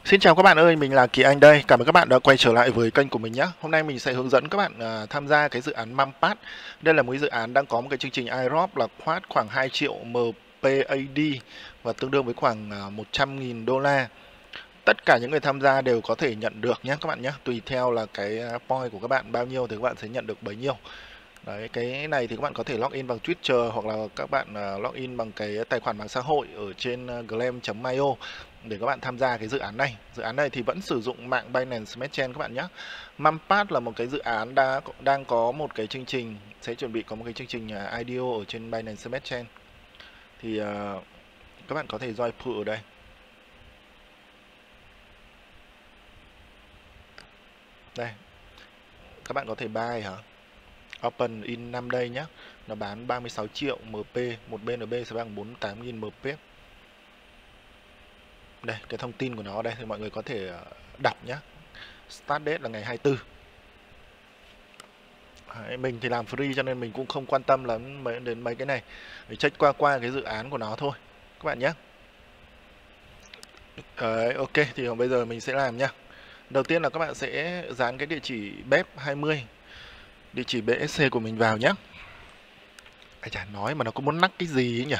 Xin chào các bạn ơi, mình là Kỳ Anh đây. Cảm ơn các bạn đã quay trở lại với kênh của mình nhé. Hôm nay mình sẽ hướng dẫn các bạn tham gia cái dự án Mampad. Đây là một cái dự án đang có một cái chương trình airdrop là phát khoảng 2 triệu MPAD và tương đương với khoảng 100.000 đô la. Tất cả những người tham gia đều có thể nhận được nhé các bạn nhé. Tùy theo là cái point của các bạn bao nhiêu thì các bạn sẽ nhận được bấy nhiêu. Đấy, cái này thì các bạn có thể login bằng Twitter hoặc là các bạn login bằng cái tài khoản mạng xã hội ở trên glam.io để các bạn tham gia cái dự án này. Dự án này thì vẫn sử dụng mạng Binance Smart Chain các bạn nhé. Mampad là một cái dự án đang có một cái chương trình, sẽ chuẩn bị có một cái chương trình IDO ở trên Binance Smart Chain. Thì các bạn có thể join pool ở đây. Đây, các bạn có thể buy hả? Open in 5 day nhé. Nó bán 36 triệu MP, một BNB sẽ bằng 48.000 MP. Đây, cái thông tin của nó ở đây thì mọi người có thể đọc nhé. Start date là ngày 24. Đấy, mình thì làm free cho nên mình cũng không quan tâm lắm đến mấy cái này. Để check qua cái dự án của nó thôi các bạn nhé. Đấy, ok, thì bây giờ mình sẽ làm nhá. Đầu tiên là các bạn sẽ dán cái địa chỉ BEP20, địa chỉ BSC của mình vào nhé. Chả nói mà nó có muốn nắc cái gì ấy nhỉ.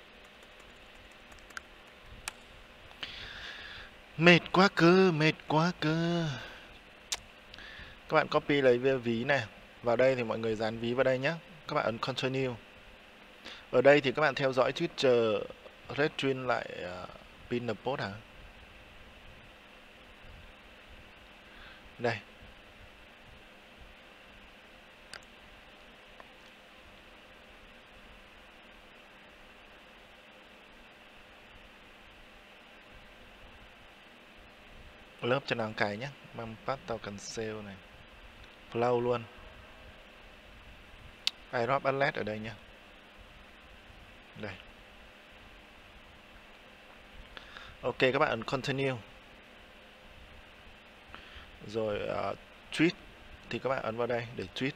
Mệt quá cơ, mệt quá cơ. Các bạn copy lấy ví này. Vào đây thì mọi người dán ví vào đây nhé. Các bạn ấn Continue. Ở đây thì các bạn theo dõi Twitter retweet lại pin post hả? Đây. Lớp cho nó cái nhé. Mampad token sale này. Flow luôn. Airdrop alert ở đây nhé. Đây. Ok, các bạn ấn Continue. Rồi tweet thì các bạn ấn vào đây để tweet.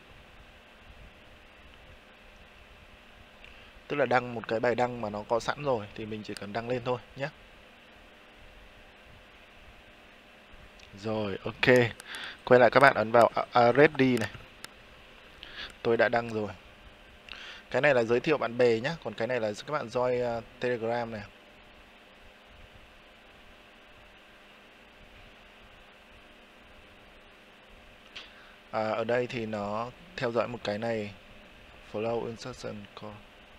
Tức là đăng một cái bài đăng mà nó có sẵn rồi thì mình chỉ cần đăng lên thôi nhé. Rồi, ok. Quay lại các bạn ấn vào ready này. Tôi đã đăng rồi. Cái này là giới thiệu bạn bè nhé. Còn cái này là các bạn join Telegram này. Ở đây thì nó theo dõi một cái này. Flow instruction call.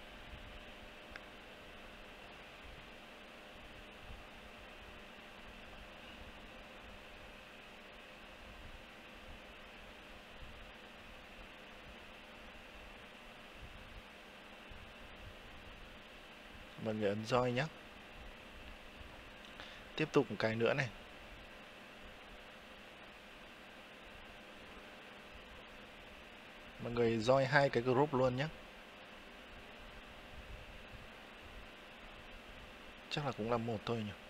Mọi người ấn join nhé. Tiếp tục một cái nữa này. Mọi người join hai cái group luôn nhé. Chắc là cũng là một thôi nhỉ.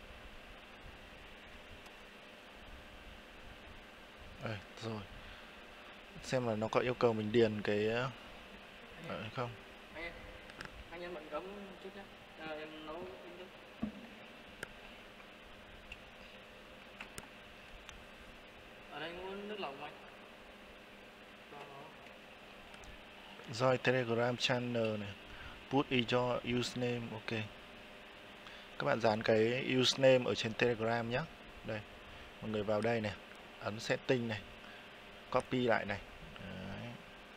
Rồi. Xem là nó có yêu cầu mình điền cái không. Anh em bận cấm chút nhé. Em nấu nước. Ở đây muốn nước lọc anh. Join Telegram channel này. Put your username, ok. Các bạn dán cái username ở trên Telegram nhé. Đây. Mọi người vào đây này, ấn setting này. Copy lại này. Đấy.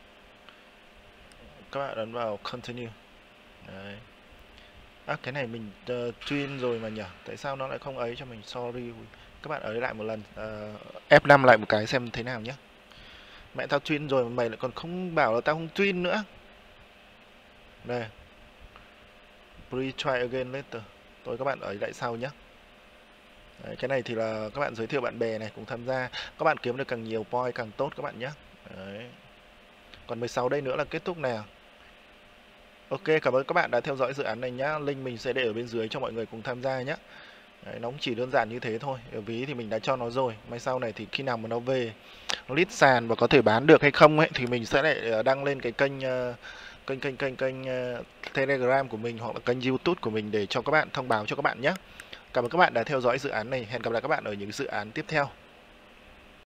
Các bạn ấn vào continue. Đấy. Cái này mình twin rồi mà nhỉ. Tại sao nó lại không ấy cho mình? Sorry. Các bạn ấn lại một lần. F5 lại một cái xem thế nào nhé. Mẹ tao twin rồi mà mày lại còn không bảo là tao không twin nữa. Đây. Retry again later. Tôi các bạn ấy lại sau nhé. Đấy, cái này thì là các bạn giới thiệu bạn bè này cùng tham gia. Các bạn kiếm được càng nhiều point càng tốt các bạn nhé. Đấy. Còn 16 đây nữa là kết thúc nào. Ok, cảm ơn các bạn đã theo dõi dự án này nhá. Link mình sẽ để ở bên dưới cho mọi người cùng tham gia nhé. Đấy, nó cũng chỉ đơn giản như thế thôi. Ở ví thì mình đã cho nó rồi. Mai sau này thì khi nào mà nó về nó list sàn và có thể bán được hay không ấy thì mình sẽ lại đăng lên cái kênh Telegram của mình hoặc là kênh YouTube của mình để cho các bạn thông báo cho các bạn nhé. Cảm ơn các bạn đã theo dõi dự án này. Hẹn gặp lại các bạn ở những dự án tiếp theo.